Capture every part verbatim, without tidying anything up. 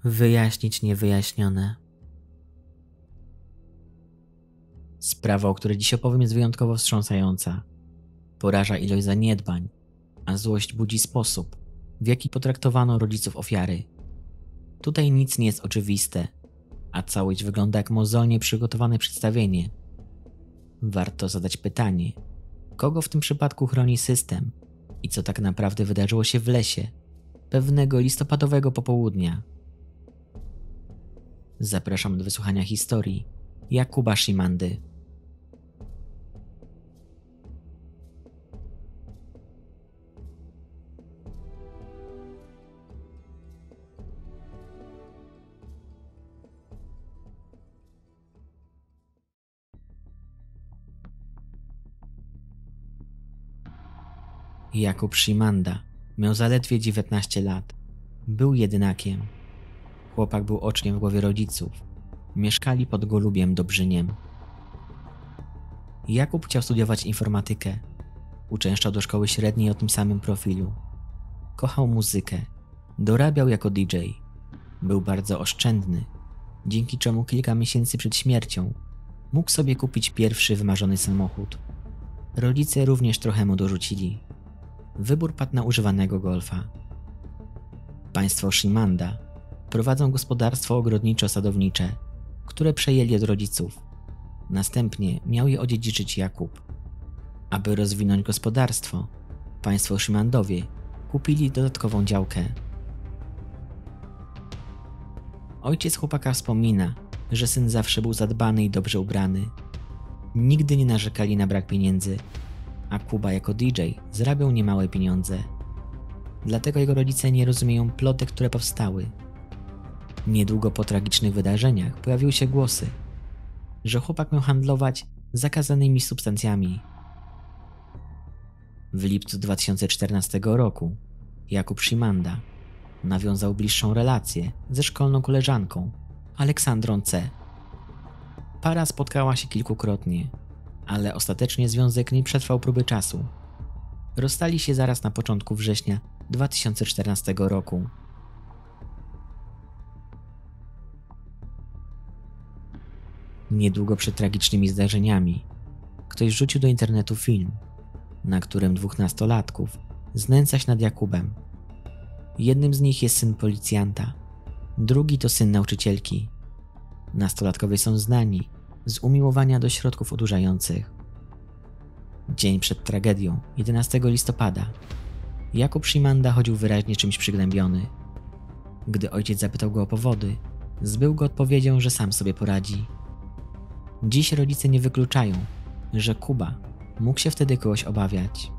Wyjaśnić niewyjaśnione. Sprawa, o której dziś opowiem, jest wyjątkowo wstrząsająca. Poraża ilość zaniedbań, a złość budzi sposób, w jaki potraktowano rodziców ofiary. Tutaj nic nie jest oczywiste, a całość wygląda jak mozolnie przygotowane przedstawienie. Warto zadać pytanie, kogo w tym przypadku chroni system i co tak naprawdę wydarzyło się w lesie pewnego listopadowego popołudnia. Zapraszam do wysłuchania historii Jakuba Szymandy. Jakub Szymanda miał zaledwie dziewiętnaście lat. Był jedynakiem. Chłopak był oczkiem w głowie rodziców. Mieszkali pod Golubiem Dobrzyniem. Jakub chciał studiować informatykę. Uczęszczał do szkoły średniej o tym samym profilu. Kochał muzykę. Dorabiał jako D J. Był bardzo oszczędny, dzięki czemu kilka miesięcy przed śmiercią mógł sobie kupić pierwszy wymarzony samochód. Rodzice również trochę mu dorzucili. Wybór padł na używanego Golfa. Państwo Szymanda prowadzą gospodarstwo ogrodniczo-sadownicze, które przejęli od rodziców. Następnie miał je odziedziczyć Jakub. Aby rozwinąć gospodarstwo, państwo Szymandowie kupili dodatkową działkę. Ojciec chłopaka wspomina, że syn zawsze był zadbany i dobrze ubrany. Nigdy nie narzekali na brak pieniędzy, a Kuba jako D J zarabiał niemałe pieniądze. Dlatego jego rodzice nie rozumieją plotek, które powstały. Niedługo po tragicznych wydarzeniach pojawiły się głosy, że chłopak miał handlować zakazanymi substancjami. W lipcu dwa tysiące czternastego roku Jakub Szymanda nawiązał bliższą relację ze szkolną koleżanką Aleksandrą C. Para spotkała się kilkukrotnie, ale ostatecznie związek nie przetrwał próby czasu. Rozstali się zaraz na początku września dwa tysiące czternastego roku. Niedługo przed tragicznymi zdarzeniami ktoś wrzucił do internetu film, na którym dwóch nastolatków znęca się nad Jakubem. Jednym z nich jest syn policjanta, drugi to syn nauczycielki. Nastolatkowie są znani z umiłowania do środków odurzających. Dzień przed tragedią, jedenastego listopada, Jakub Szymanda chodził wyraźnie czymś przygnębiony. Gdy ojciec zapytał go o powody, zbył go odpowiedzią, że sam sobie poradzi. Dziś rodzice nie wykluczają, że Kuba mógł się wtedy kogoś obawiać.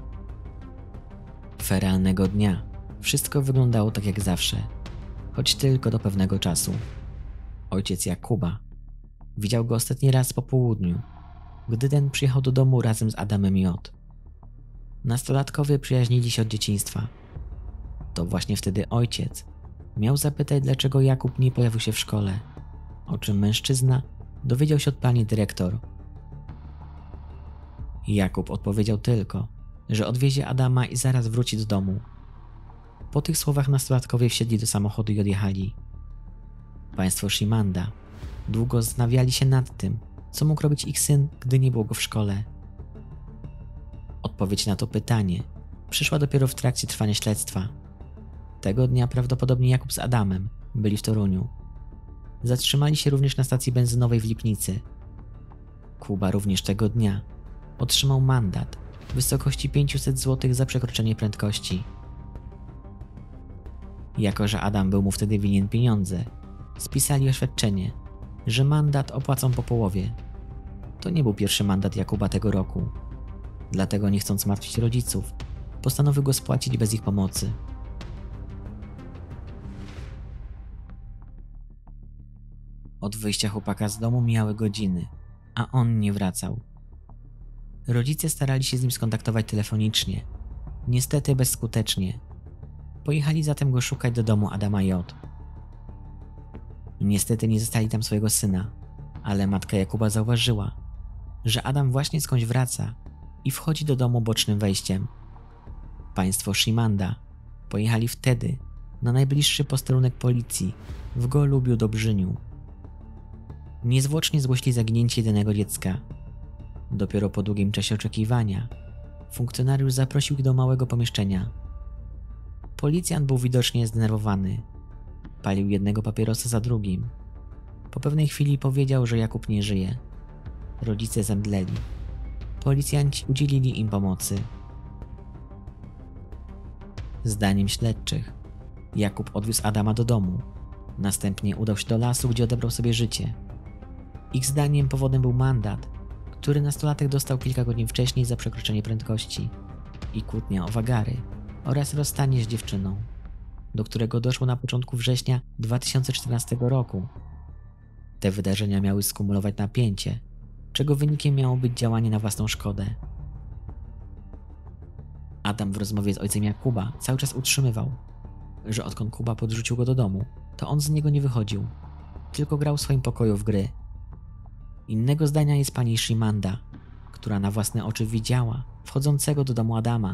Feralnego dnia wszystko wyglądało tak jak zawsze, choć tylko do pewnego czasu. Ojciec Jakuba widział go ostatni raz po południu, gdy ten przyjechał do domu razem z Adamem J. Nastolatkowie przyjaźnili się od dzieciństwa. To właśnie wtedy ojciec miał zapytać, dlaczego Jakub nie pojawił się w szkole, o czym mężczyzna dowiedział się od pani dyrektor. Jakub odpowiedział tylko, że odwiezie Adama i zaraz wróci do domu. Po tych słowach nastolatkowie wsiedli do samochodu i odjechali. Państwo Szymanda długo zastanawiali się nad tym, co mógł robić ich syn, gdy nie było go w szkole. Odpowiedź na to pytanie przyszła dopiero w trakcie trwania śledztwa. Tego dnia prawdopodobnie Jakub z Adamem byli w Toruniu. Zatrzymali się również na stacji benzynowej w Lipnicy. Kuba również tego dnia otrzymał mandat w wysokości pięćset złotych za przekroczenie prędkości. Jako że Adam był mu wtedy winien pieniądze, spisali oświadczenie, że mandat opłacą po połowie. To nie był pierwszy mandat Jakuba tego roku. Dlatego, nie chcąc martwić rodziców, postanowił go spłacić bez ich pomocy. Od wyjścia chłopaka z domu mijały godziny, a on nie wracał. Rodzice starali się z nim skontaktować telefonicznie, niestety bezskutecznie. Pojechali zatem go szukać do domu Adama J. Niestety nie zostali tam swojego syna, ale matka Jakuba zauważyła, że Adam właśnie skądś wraca i wchodzi do domu bocznym wejściem. Państwo Szymanda pojechali wtedy, na najbliższy posterunek policji w Golubiu-Dobrzyniu. Niezwłocznie zgłosili zaginięcie jedynego dziecka. Dopiero po długim czasie oczekiwania funkcjonariusz zaprosił ich do małego pomieszczenia. Policjant był widocznie zdenerwowany. Palił jednego papierosa za drugim. Po pewnej chwili powiedział, że Jakub nie żyje. Rodzice zemdleli. Policjanci udzielili im pomocy. Zdaniem śledczych, Jakub odwiózł Adama do domu. Następnie udał się do lasu, gdzie odebrał sobie życie. Ich zdaniem powodem był mandat, który nastolatek dostał kilka godzin wcześniej za przekroczenie prędkości i kłótnia o wagary oraz rozstanie z dziewczyną, do którego doszło na początku września dwa tysiące czternastego roku. Te wydarzenia miały skumulować napięcie, czego wynikiem miało być działanie na własną szkodę. Adam w rozmowie z ojcem Jakuba cały czas utrzymywał, że odkąd Kuba podrzucił go do domu, to on z niego nie wychodził, tylko grał w swoim pokoju w gry. Innego zdania jest pani Shimanda, która na własne oczy widziała wchodzącego do domu Adama.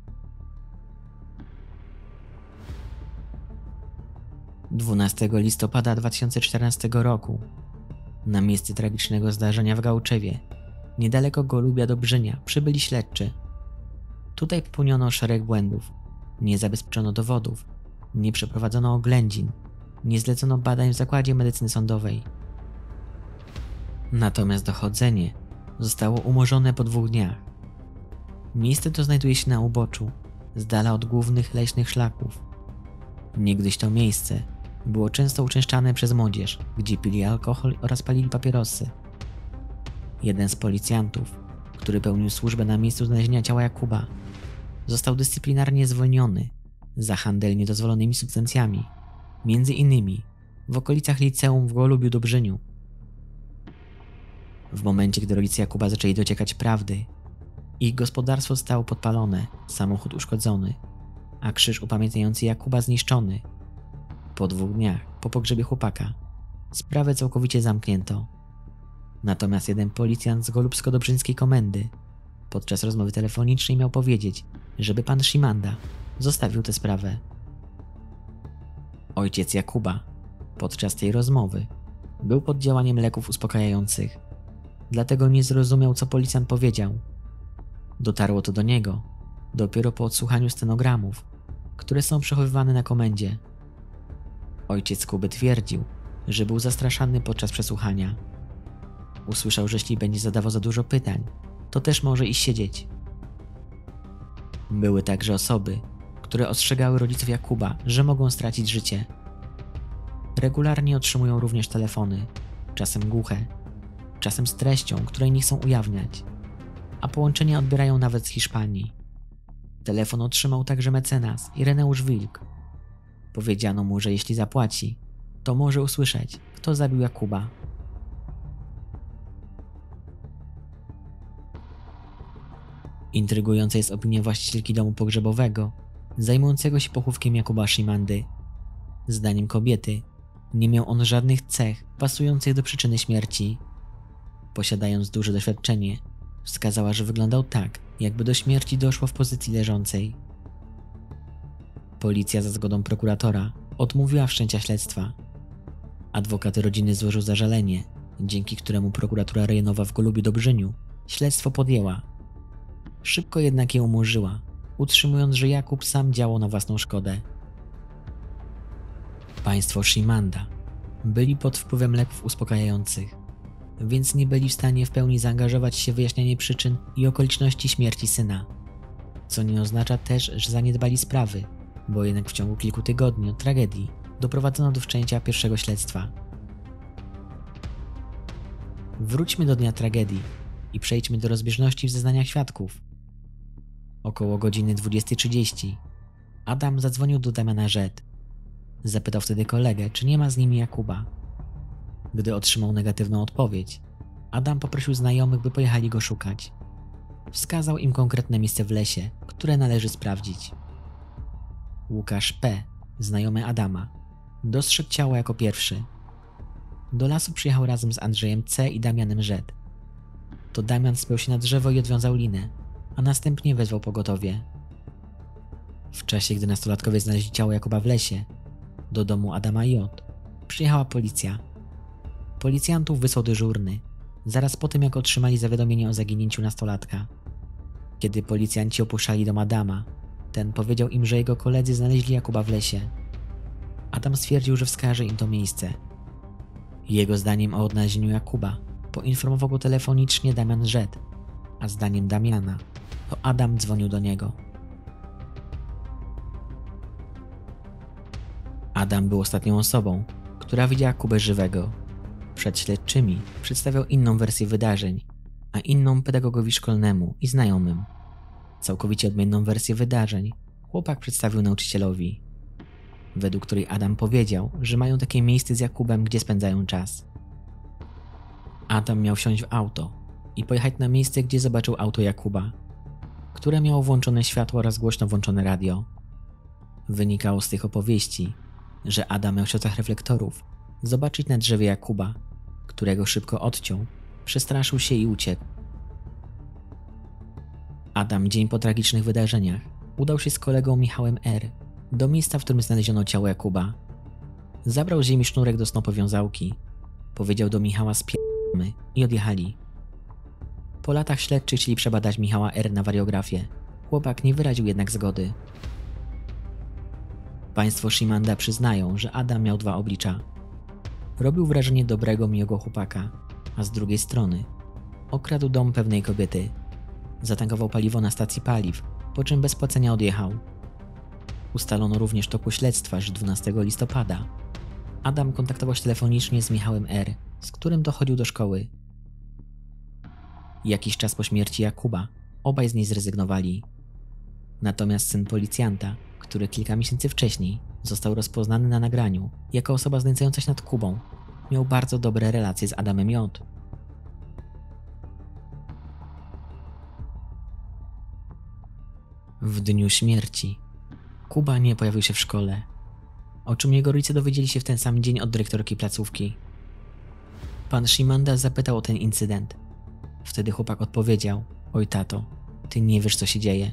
dwunastego listopada dwa tysiące czternastego roku na miejsce tragicznego zdarzenia w Gałczewie, niedaleko Golubia-Dobrzynia, przybyli śledczy. Tutaj popełniono szereg błędów, nie zabezpieczono dowodów, nie przeprowadzono oględzin, nie zlecono badań w zakładzie medycyny sądowej. Natomiast dochodzenie zostało umorzone po dwóch dniach. Miejsce to znajduje się na uboczu, z dala od głównych leśnych szlaków. Niegdyś to miejsce było często uczęszczane przez młodzież, gdzie pili alkohol oraz palili papierosy. Jeden z policjantów, który pełnił służbę na miejscu znalezienia ciała Jakuba, został dyscyplinarnie zwolniony za handel niedozwolonymi substancjami, między innymi w okolicach liceum w Golubiu-Dobrzyniu. W momencie, gdy rodzice Jakuba zaczęli dociekać prawdy, ich gospodarstwo zostało podpalone, samochód uszkodzony, a krzyż upamiętniający Jakuba zniszczony. Po dwóch dniach, po pogrzebie chłopaka, sprawę całkowicie zamknięto. Natomiast jeden policjant z golubsko-dobrzyńskiej komendy podczas rozmowy telefonicznej miał powiedzieć, żeby pan Shimanda zostawił tę sprawę. Ojciec Jakuba podczas tej rozmowy był pod działaniem leków uspokajających, dlatego nie zrozumiał, co policjant powiedział. Dotarło to do niego dopiero po odsłuchaniu stenogramów, które są przechowywane na komendzie. Ojciec Kuby twierdził, że był zastraszany podczas przesłuchania. Usłyszał, że jeśli będzie zadawał za dużo pytań, to też może iść siedzieć. Były także osoby, które ostrzegały rodziców Jakuba, że mogą stracić życie. Regularnie otrzymują również telefony, czasem głuche, czasem z treścią, której nie chcą ujawniać, a połączenia odbierają nawet z Hiszpanii. Telefon otrzymał także mecenas Ireneusz Wilk. Powiedziano mu, że jeśli zapłaci, to może usłyszeć, kto zabił Jakuba. Intrygująca jest opinia właścicielki domu pogrzebowego, zajmującego się pochówkiem Jakuba Shimandy. Zdaniem kobiety, nie miał on żadnych cech pasujących do przyczyny śmierci. Posiadając duże doświadczenie, wskazała, że wyglądał tak, jakby do śmierci doszło w pozycji leżącej. Policja za zgodą prokuratora odmówiła wszczęcia śledztwa. Adwokat rodziny złożył zażalenie, dzięki któremu prokuratura rejonowa w Golubiu-Dobrzyniu śledztwo podjęła. Szybko jednak je umorzyła, utrzymując, że Jakub sam działał na własną szkodę. Państwo Shimanda byli pod wpływem leków uspokajających, więc nie byli w stanie w pełni zaangażować się w wyjaśnianie przyczyn i okoliczności śmierci syna. Co nie oznacza też, że zaniedbali sprawy, bo jednak w ciągu kilku tygodni od tragedii doprowadzono do wszczęcia pierwszego śledztwa. Wróćmy do dnia tragedii i przejdźmy do rozbieżności w zeznaniach świadków. Około godziny dwudziestej trzydzieści Adam zadzwonił do Damiana Z. Zapytał wtedy kolegę, czy nie ma z nimi Jakuba. Gdy otrzymał negatywną odpowiedź, Adam poprosił znajomych, by pojechali go szukać. Wskazał im konkretne miejsce w lesie, które należy sprawdzić. Łukasz P., znajomy Adama, dostrzegł ciało jako pierwszy. Do lasu przyjechał razem z Andrzejem C. i Damianem Z. To Damian spiął się na drzewo i odwiązał linę, a następnie wezwał pogotowie. W czasie, gdy nastolatkowie znaleźli ciało Jakuba w lesie, do domu Adama J. przyjechała policja. Policjantów wysłał dyżurny, zaraz po tym jak otrzymali zawiadomienie o zaginięciu nastolatka. Kiedy policjanci opuszczali dom Adama, ten powiedział im, że jego koledzy znaleźli Jakuba w lesie. Adam stwierdził, że wskaże im to miejsce. Jego zdaniem o odnalezieniu Jakuba poinformował go telefonicznie Damian Żed, a zdaniem Damiana to Adam dzwonił do niego. Adam był ostatnią osobą, która widziała Kubę żywego. Przed śledczymi przedstawiał inną wersję wydarzeń, a inną pedagogowi szkolnemu i znajomym. Całkowicie odmienną wersję wydarzeń chłopak przedstawił nauczycielowi, według której Adam powiedział, że mają takie miejsce z Jakubem, gdzie spędzają czas. Adam miał wsiąść w auto i pojechać na miejsce, gdzie zobaczył auto Jakuba, które miało włączone światło oraz głośno włączone radio. Wynikało z tych opowieści, że Adam miał w światłach reflektorów zobaczyć na drzewie Jakuba, którego szybko odciął, przestraszył się i uciekł. Adam dzień po tragicznych wydarzeniach udał się z kolegą Michałem R. do miejsca, w którym znaleziono ciało Jakuba. Zabrał z ziemi sznurek do snopowiązałki, powiedział do Michała „spierdolamy” i odjechali. Po latach śledczy chcieli przebadać Michała R. na wariografię. Chłopak nie wyraził jednak zgody. Państwo Szymanda przyznają, że Adam miał dwa oblicza. Robił wrażenie dobrego, miłego chłopaka, a z drugiej strony okradł dom pewnej kobiety. Zatankował paliwo na stacji paliw, po czym bez płacenia odjechał. Ustalono również w toku śledztwa, że dwunastego listopada Adam kontaktował się telefonicznie z Michałem R., z którym dochodził do szkoły. Jakiś czas po śmierci Jakuba obaj z niej zrezygnowali. Natomiast syn policjanta, który kilka miesięcy wcześniej został rozpoznany na nagraniu jako osoba znęcająca się nad Kubą, miał bardzo dobre relacje z Adamem J. W dniu śmierci Kuba nie pojawił się w szkole, o czym jego rodzice dowiedzieli się w ten sam dzień od dyrektorki placówki. Pan Szymanda zapytał o ten incydent. Wtedy chłopak odpowiedział: „Oj tato, ty nie wiesz, co się dzieje”.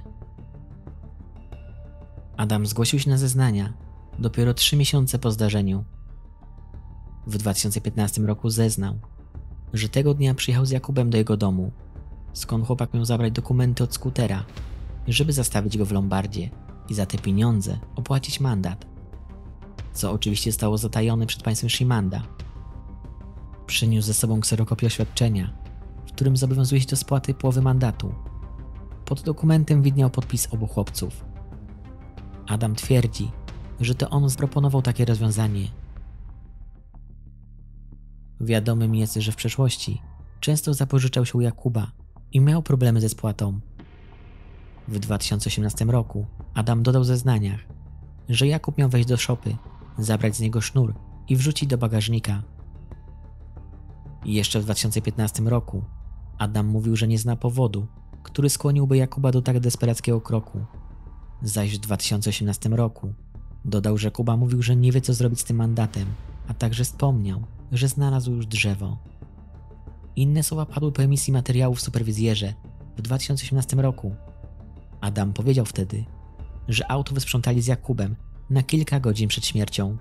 Adam zgłosił się na zeznania dopiero trzy miesiące po zdarzeniu. W dwa tysiące piętnastym roku zeznał, że tego dnia przyjechał z Jakubem do jego domu, skąd chłopak miał zabrać dokumenty od skutera, żeby zastawić go w lombardzie i za te pieniądze opłacić mandat, co oczywiście zostało zatajone przed państwem Szymanda. Przyniósł ze sobą kserokopię oświadczenia, w którym zobowiązuje się do spłaty połowy mandatu. Pod dokumentem widniał podpis obu chłopców. Adam twierdzi, że to on zaproponował takie rozwiązanie. Wiadomym jest, że w przeszłości często zapożyczał się u Jakuba i miał problemy ze spłatą. W dwa tysiące osiemnastym roku Adam dodał w zeznaniach, że Jakub miał wejść do szopy, zabrać z niego sznur i wrzucić do bagażnika. I jeszcze w dwa tysiące piętnastym roku Adam mówił, że nie zna powodu, który skłoniłby Jakuba do tak desperackiego kroku. Zaś w dwa tysiące osiemnastym roku dodał, że Kuba mówił, że nie wie, co zrobić z tym mandatem, a także wspomniał, że znalazł już drzewo. Inne słowa padły po emisji materiału w Superwizjerze w dwa tysiące osiemnastym roku. Adam powiedział wtedy, że auto wysprzątali z Jakubem na kilka godzin przed śmiercią.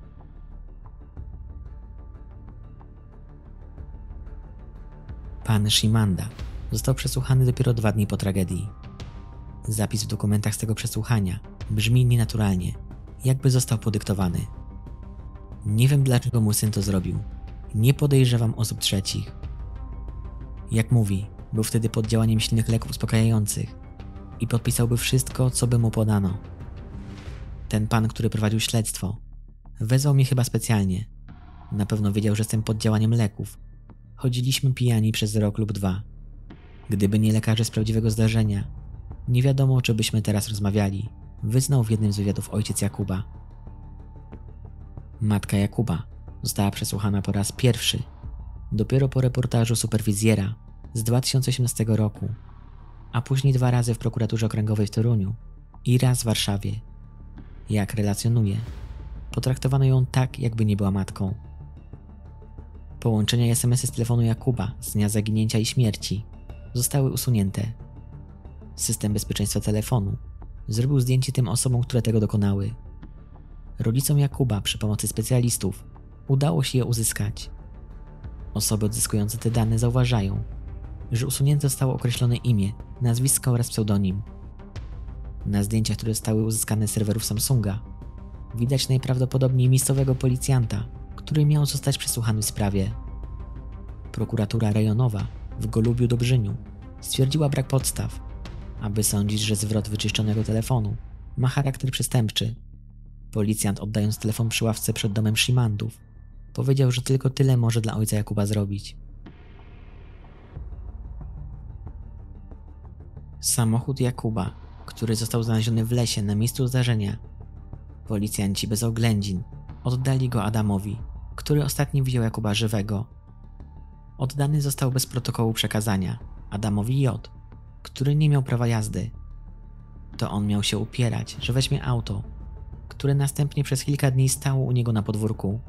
Pan Szymanda został przesłuchany dopiero dwa dni po tragedii. Zapis w dokumentach z tego przesłuchania brzmi nienaturalnie, jakby został podyktowany. Nie wiem, dlaczego mój syn to zrobił. Nie podejrzewam osób trzecich. Jak mówi, był wtedy pod działaniem silnych leków uspokajających i podpisałby wszystko, co by mu podano. Ten pan, który prowadził śledztwo, wezwał mnie chyba specjalnie. Na pewno wiedział, że jestem pod działaniem leków. Chodziliśmy pijani przez rok lub dwa. Gdyby nie lekarze z prawdziwego zdarzenia, nie wiadomo, czy byśmy teraz rozmawiali, wyznał w jednym z wywiadów ojciec Jakuba. Matka Jakuba została przesłuchana po raz pierwszy dopiero po reportażu Superwizjera z dwa tysiące osiemnastego roku, a później dwa razy w prokuraturze okręgowej w Toruniu i raz w Warszawie. Jak relacjonuje, potraktowano ją tak, jakby nie była matką. Połączenia i es em esy z telefonu Jakuba z dnia zaginięcia i śmierci zostały usunięte. System bezpieczeństwa telefonu zrobił zdjęcie tym osobom, które tego dokonały. Rodzicom Jakuba przy pomocy specjalistów udało się je uzyskać. Osoby odzyskujące te dane zauważają, że usunięte zostało określone imię, nazwisko oraz pseudonim. Na zdjęciach, które zostały uzyskane z serwerów Samsunga, widać najprawdopodobniej miejscowego policjanta, który miał zostać przesłuchany w sprawie. Prokuratura rejonowa w Golubiu-Dobrzyniu stwierdziła brak podstaw, aby sądzić, że zwrot wyczyszczonego telefonu ma charakter przestępczy. Policjant, oddając telefon przy ławce przed domem Szymandów, powiedział, że tylko tyle może dla ojca Jakuba zrobić. Samochód Jakuba, który został znaleziony w lesie na miejscu zdarzenia. Policjanci bez oględzin oddali go Adamowi, który ostatni widział Jakuba żywego. Oddany został bez protokołu przekazania Adamowi J., który nie miał prawa jazdy. To on miał się upierać, że weźmie auto, które następnie przez kilka dni stało u niego na podwórku.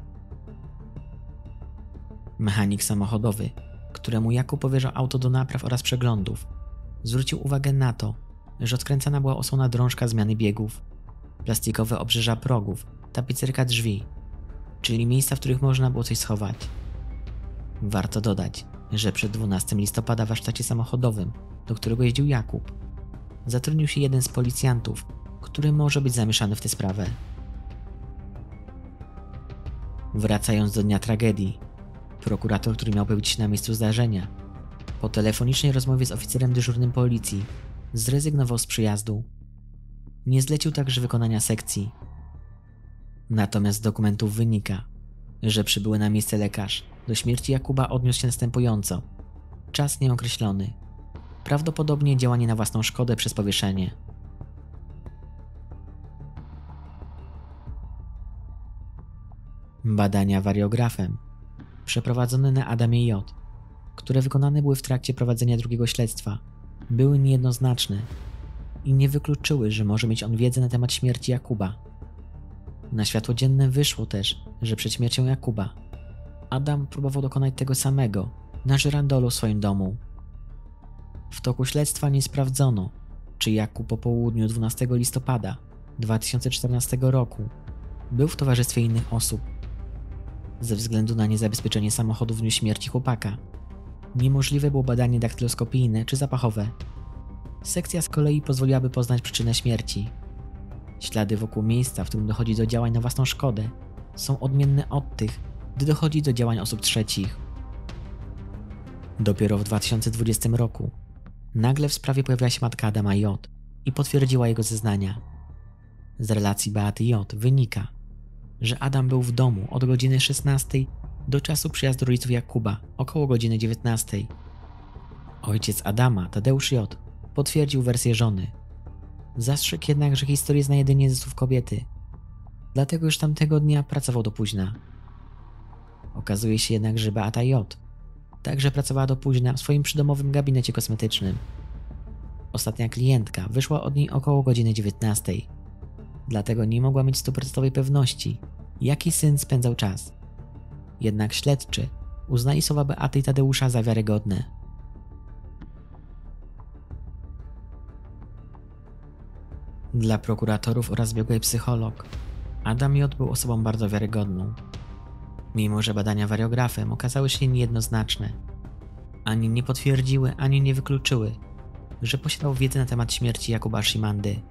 Mechanik samochodowy, któremu Jakub powierzał auto do napraw oraz przeglądów, zwrócił uwagę na to, że odkręcana była osłona drążka zmiany biegów, plastikowe obrzeża progów, tapicerka drzwi, czyli miejsca, w których można było coś schować. Warto dodać, że przed dwunastego listopada w warsztacie samochodowym, do którego jeździł Jakub, zatrudnił się jeden z policjantów, który może być zamieszany w tę sprawę. Wracając do dnia tragedii, prokurator, który miał pojawić się na miejscu zdarzenia, po telefonicznej rozmowie z oficerem dyżurnym policji zrezygnował z przyjazdu. Nie zlecił także wykonania sekcji. Natomiast z dokumentów wynika, że przybyły na miejsce lekarz do śmierci Jakuba odniósł się następująco. Czas nieokreślony. Prawdopodobnie działanie na własną szkodę przez powieszenie. Badania wariografem przeprowadzone na Adamie J., które wykonane były w trakcie prowadzenia drugiego śledztwa, były niejednoznaczne i nie wykluczyły, że może mieć on wiedzę na temat śmierci Jakuba. Na światło dzienne wyszło też, że przed śmiercią Jakuba Adam próbował dokonać tego samego na żyrandolu w swoim domu. W toku śledztwa nie sprawdzono, czy Jakub po południu dwunastego listopada dwa tysiące czternastego roku był w towarzystwie innych osób. Ze względu na niezabezpieczenie samochodu w dniu śmierci chłopaka niemożliwe było badanie daktyloskopijne czy zapachowe. Sekcja z kolei pozwoliłaby poznać przyczynę śmierci. Ślady wokół miejsca, w którym dochodzi do działań na własną szkodę, są odmienne od tych, gdy dochodzi do działań osób trzecich. Dopiero w dwa tysiące dwudziestym roku nagle w sprawie pojawiła się matka Adama J. i potwierdziła jego zeznania. Z relacji Beaty J. wynika, że Adam był w domu od godziny szesnastej do czasu przyjazdu rodziców Jakuba, około godziny dziewiętnastej. Ojciec Adama, Tadeusz J., potwierdził wersję żony. Zastrzegł jednak, że historię zna jedynie ze słów kobiety, dlatego już tamtego dnia pracował do późna. Okazuje się jednak, że Beata J. także pracowała do późna w swoim przydomowym gabinecie kosmetycznym. Ostatnia klientka wyszła od niej około godziny dziewiętnastej, dlatego nie mogła mieć stuprocentowej pewności, jaki syn spędzał czas. Jednak śledczy uznali słowa Beaty i Tadeusza za wiarygodne. Dla prokuratorów oraz biegłej psycholog, Adam J. był osobą bardzo wiarygodną. Mimo że badania wariografem okazały się niejednoznaczne, ani nie potwierdziły, ani nie wykluczyły, że posiadał wiedzę na temat śmierci Jakuba Szymandy.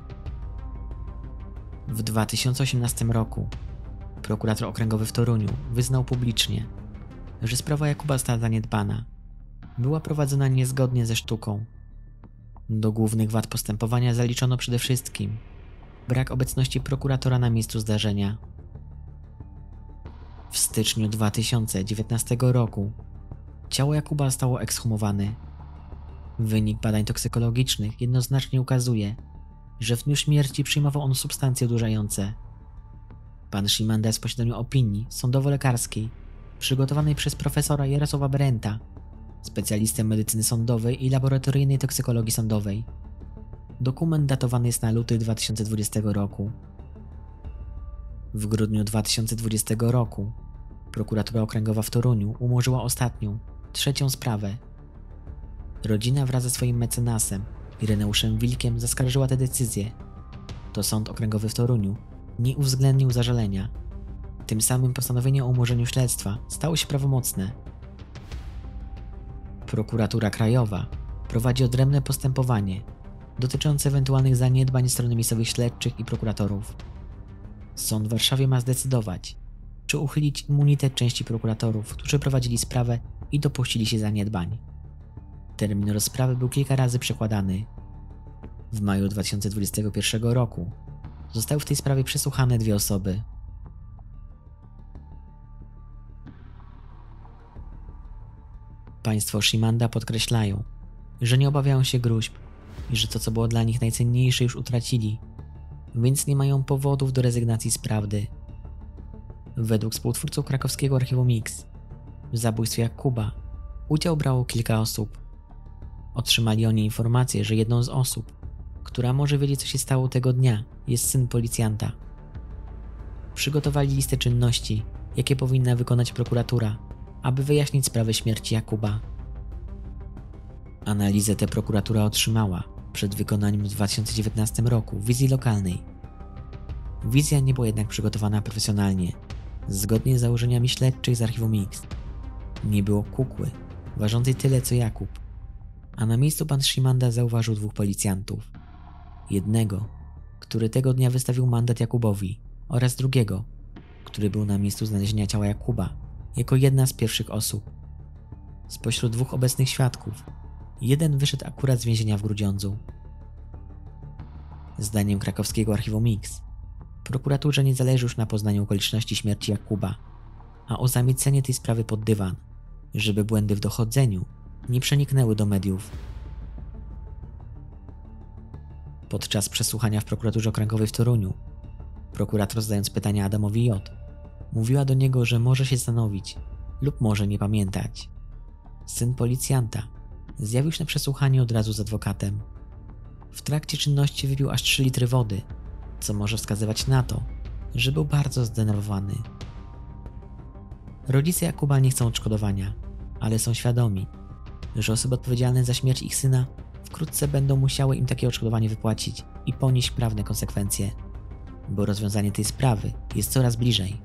W dwa tysiące osiemnastym roku prokurator okręgowy w Toruniu wyznał publicznie, że sprawa Jakuba została zaniedbana. Była prowadzona niezgodnie ze sztuką. Do głównych wad postępowania zaliczono przede wszystkim brak obecności prokuratora na miejscu zdarzenia. W styczniu dwa tysiące dziewiętnastego roku ciało Jakuba zostało ekshumowane. Wynik badań toksykologicznych jednoznacznie ukazuje, że w dniu śmierci przyjmował on substancje odurzające. Pan Szymanda jest w posiadaniu opinii sądowo-lekarskiej przygotowanej przez profesora Jarosława Berenta, specjalistę medycyny sądowej i laboratoryjnej toksykologii sądowej. Dokument datowany jest na luty dwa tysiące dwudziestego roku. W grudniu dwa tysiące dwudziestego roku prokuratura okręgowa w Toruniu umorzyła ostatnią, trzecią sprawę. Rodzina wraz ze swoim mecenasem Ireneuszem Wilkiem zaskarżyła tę decyzję. To Sąd Okręgowy w Toruniu nie uwzględnił zażalenia. Tym samym postanowienie o umorzeniu śledztwa stało się prawomocne. Prokuratura Krajowa prowadzi odrębne postępowanie dotyczące ewentualnych zaniedbań strony miejscowych śledczych i prokuratorów. Sąd w Warszawie ma zdecydować, czy uchylić immunitet części prokuratorów, którzy prowadzili sprawę i dopuścili się zaniedbań. Termin rozprawy był kilka razy przekładany. W maju dwa tysiące dwudziestego pierwszego roku zostały w tej sprawie przesłuchane dwie osoby. Państwo Shimanda podkreślają, że nie obawiają się gróźb i że to, co było dla nich najcenniejsze, już utracili, więc nie mają powodów do rezygnacji z prawdy. Według współtwórców krakowskiego Archiwum Mix w zabójstwie Jakuba udział brało kilka osób. Otrzymali oni informację, że jedną z osób, która może wiedzieć, co się stało tego dnia, jest syn policjanta. Przygotowali listę czynności, jakie powinna wykonać prokuratura, aby wyjaśnić sprawę śmierci Jakuba. Analizę tę prokuratura otrzymała przed wykonaniem w dwa tysiące dziewiętnastym roku wizji lokalnej. Wizja nie była jednak przygotowana profesjonalnie, zgodnie z założeniami śledczych z Archiwum Mix. Nie było kukły, ważącej tyle co Jakub, a na miejscu pan Shimanda zauważył dwóch policjantów. Jednego, który tego dnia wystawił mandat Jakubowi, oraz drugiego, który był na miejscu znalezienia ciała Jakuba jako jedna z pierwszych osób. Spośród dwóch obecnych świadków, jeden wyszedł akurat z więzienia w Grudziądzu. Zdaniem krakowskiego Archiwum Mix, prokuraturze nie zależy już na poznaniu okoliczności śmierci Jakuba, a o zamiecenie tej sprawy pod dywan, żeby błędy w dochodzeniu nie przeniknęły do mediów. Podczas przesłuchania w prokuraturze okręgowej w Toruniu, prokurator, zadając pytania Adamowi J., mówiła do niego, że może się zastanowić lub może nie pamiętać. Syn policjanta zjawił się na przesłuchanie od razu z adwokatem. W trakcie czynności wypił aż trzy litry wody, co może wskazywać na to, że był bardzo zdenerwowany. Rodzice Jakuba nie chcą odszkodowania, ale są świadomi, że osoby odpowiedzialne za śmierć ich syna wkrótce będą musiały im takie odszkodowanie wypłacić i ponieść prawne konsekwencje, bo rozwiązanie tej sprawy jest coraz bliżej.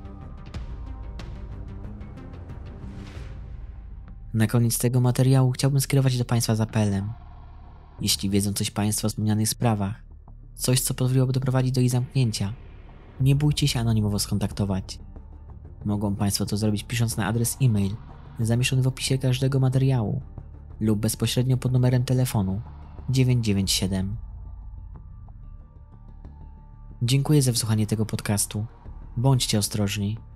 Na koniec tego materiału chciałbym skierować do Państwa z apelem. Jeśli wiedzą coś Państwo o wspomnianych sprawach, coś co pozwoliłoby doprowadzić do ich zamknięcia, nie bójcie się anonimowo skontaktować. Mogą Państwo to zrobić pisząc na adres e-mail zamieszczony w opisie każdego materiału lub bezpośrednio pod numerem telefonu dziewięć dziewięć siedem. Dziękuję za wysłuchanie tego podcastu. Bądźcie ostrożni.